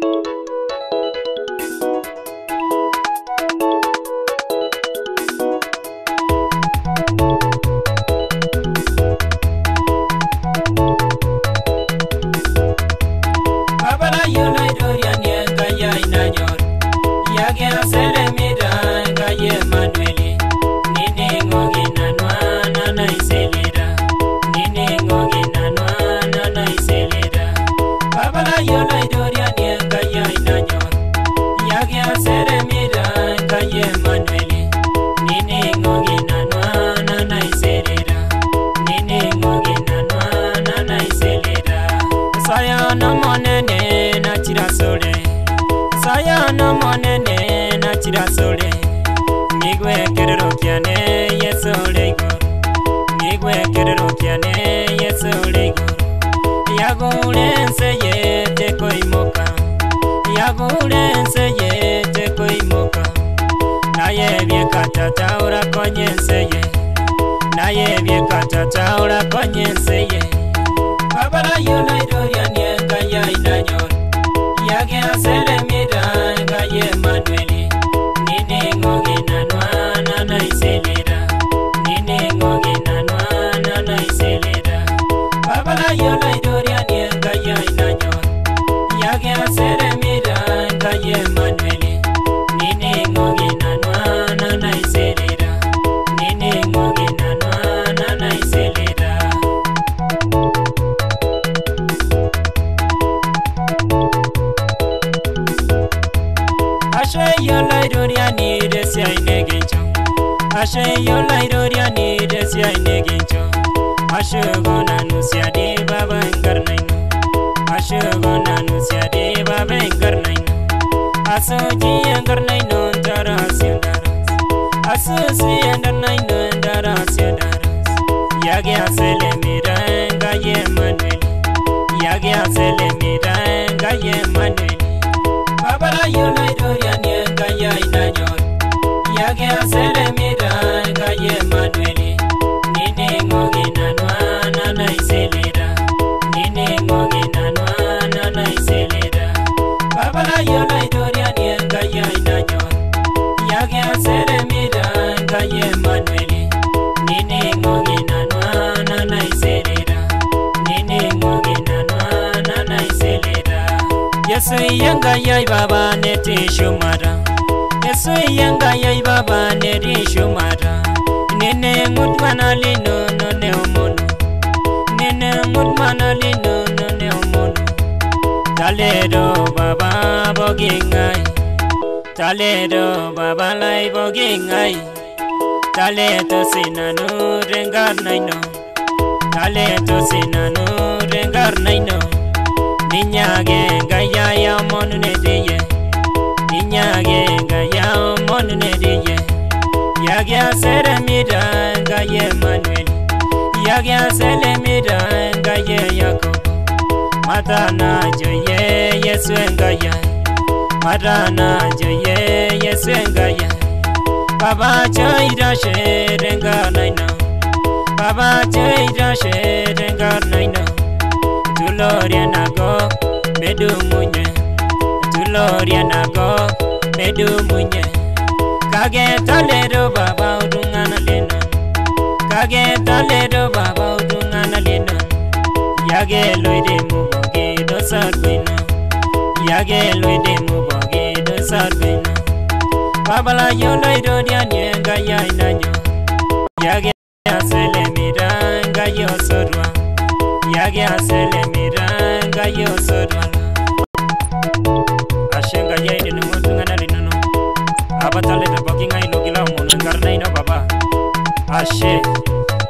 Taledo baba lai bogingai Taleto sinanu rengar naino Taleto sinanu rengar naino Ninyage gaya ya monu nedeye Ninyage gaya monu nedeye Yagya seremida gaye Manuel Yagya selemida gaye Yakobo Matana joye Yesu engaya Marana joye Yesu engaya Baba joira sherenga naina Baba joira sherenga naina Tuloria nago medu munye Tuloria nago medu munye Kage talero baba udungana leno Kage talero baba udungana leno Yage loide muboge dosar bino Yage loide muboge dosar bino Babala yo loido dianye gaya inanyo Yage asele miranga yo sorwa Yage asele miranga yo sorwa Ashenga yaide numutungana lino Abatale de bokinga ilogila umuntu ngarnaino baba Ashe